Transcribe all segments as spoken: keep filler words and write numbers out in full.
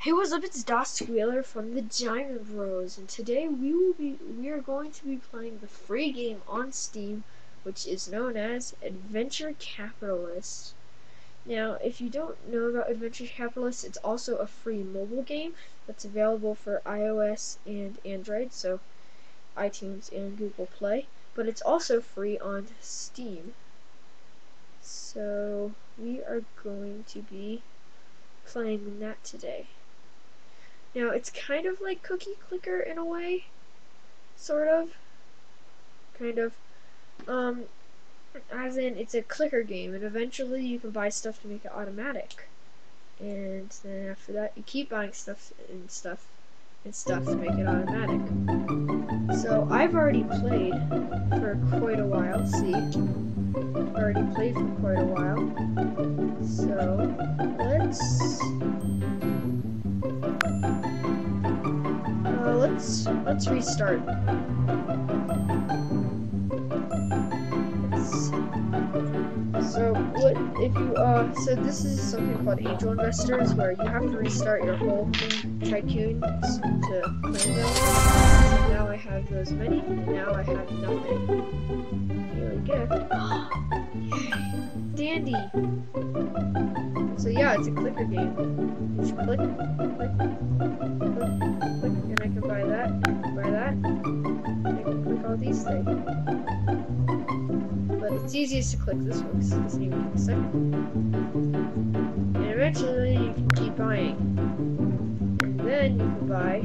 Hey, what's up? It's Das Wheeler from the Diamond Bros, and today we will be we are going to be playing the free game on Steam, which is known as Adventure Capitalist. Now, if you don't know about Adventure Capitalist, it's also a free mobile game that's available for iOS and Android, so iTunes and Google Play, but it's also free on Steam. So we are going to be playing that today. Now, it's kind of like Cookie Clicker in a way, sort of, kind of, um, as in it's a clicker game, and eventually you can buy stuff to make it automatic, and then after that you keep buying stuff and stuff and stuff to make it automatic. So I've already played for quite a while, see, I've already played for quite a while, so let's... Uh, let's let's restart. Let's, so what if you uh so this is something called angel investors, where you have to restart your whole tycoon to claim them. So now I have those many, and now I have nothing. Daily gift. Dandy. So yeah, it's a clicker game. Just click, click, click, click, and I can buy that, I can buy that, and I can click all these things. But it's easiest to click this one because it doesn't even take a second. And eventually you can keep buying. And then you can buy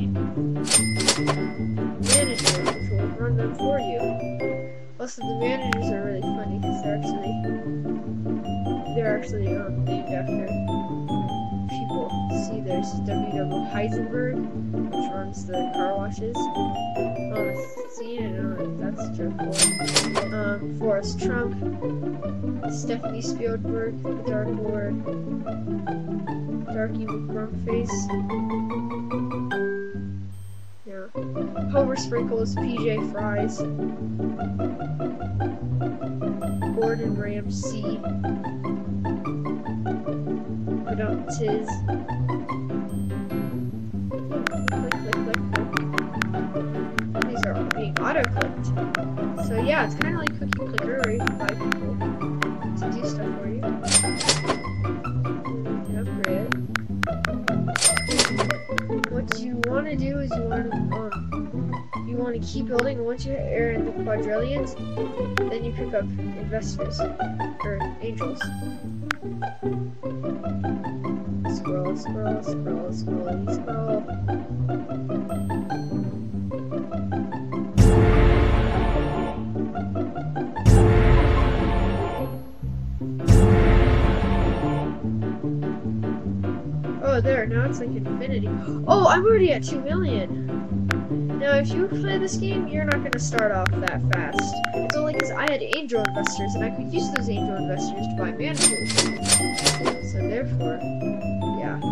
managers, which will run them for you. Also, the managers are really funny because they're actually they're actually um, named after people. See, there's W W Heisenberg, which runs the car washes. Oh, see, I know that's a joke for. Um, Forrest Trump, Stephanie Spielberg, the Dark Lord, Darky McGrumpface. Yeah. Homer Sprinkles, P J Fries, Gordon Ramsay, Madame Tiz. Click, click, click, click. These are all being auto-clicked. So yeah, it's kind of like Cookie Clicker, where you can buy people to do stuff for you. You can upgrade it. What you want to do is you want to um, you want to keep building, and once you're in the quadrillions, then you pick up investors, or angels. Scroll, scroll, scroll, scroll, scroll. Oh, there, now it's like infinity. Oh, I'm already at two million. Now, if you play this game, you're not going to start off that fast. It's only because I had angel investors, and I could use those angel investors to buy managers. So therefore, yeah.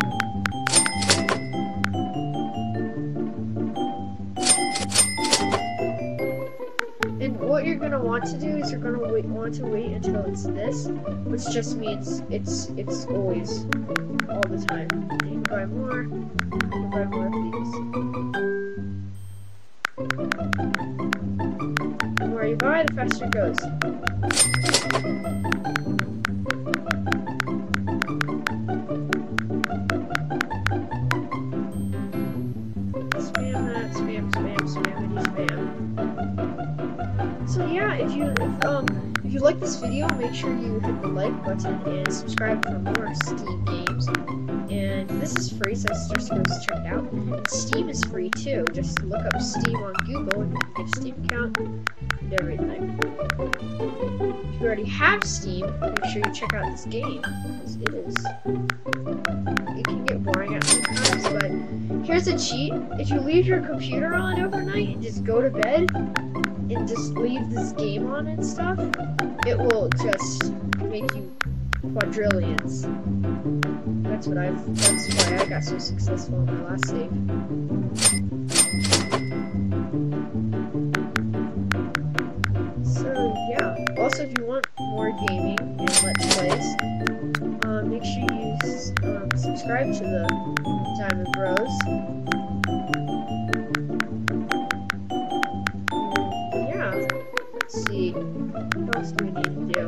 And what you're going to want to do is you're going to wait, want to wait until it's this, which just means it's it's always, all the time. And you can buy more, you can buy more of these. The more you buy, the faster it goes. Spam that, spam, spam, spamity, spam. So yeah, if you if, um if you like this video, make sure you hit the like button and subscribe for more Steam games. And this is free, so I suggest you guys check it out. And Steam is free too. Just look up Steam on Google and you can get a Steam account and everything. If you already have Steam, make sure you check out this game, because it is it can get boring at sometimes, but here's a cheat. If you leave your computer on overnight and just go to bed and just leave this game on and stuff, it will just make you quadrillions. That's what I've, that's why I got so successful in my last save. So yeah, also if you want more gaming and Let's Plays, um, make sure you um, subscribe to the Diamond Bros. Yeah, let's see. What else do we need to do?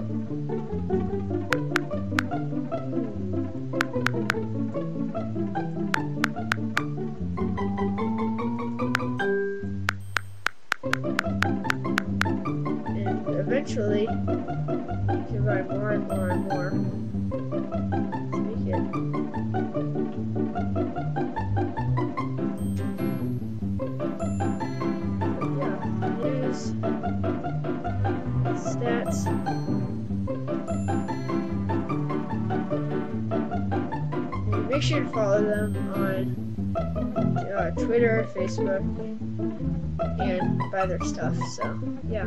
And eventually, you can buy more and more and more. Let's make it. Yeah, news, stats. And make sure to follow them on uh, Twitter, Facebook, and buy their stuff. So, yeah.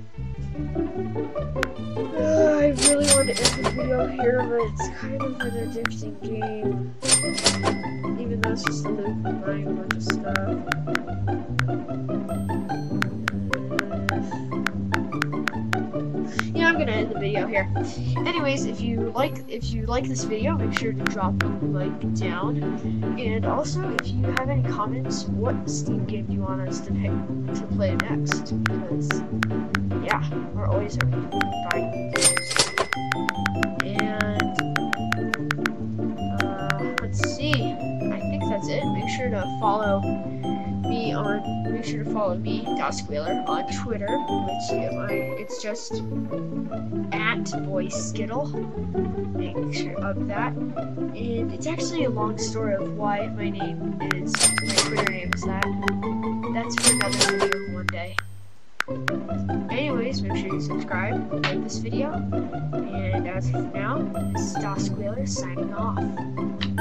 Uh, I really want to end the video here, but it's kind of an addicting game. Even though it's just a loop of buying a bunch of stuff. Yeah, I'm gonna end the video here. Anyways, if you like if you like this video, make sure to drop a like down. And also, if you have any comments, what Steam game do you want us to pick to play next? Because yeah, we're always open to buying games. And uh, let's see. I think that's it. Make sure to follow me on. Make sure to follow me, DasSquealer, on Twitter, which I, it's just at BoySkittle. Make sure of that. And it's actually a long story of why my name is my Twitter name is that. That's for another video one day. Anyways, make sure you subscribe, like this video, and as of now, this is DasSquealer signing off.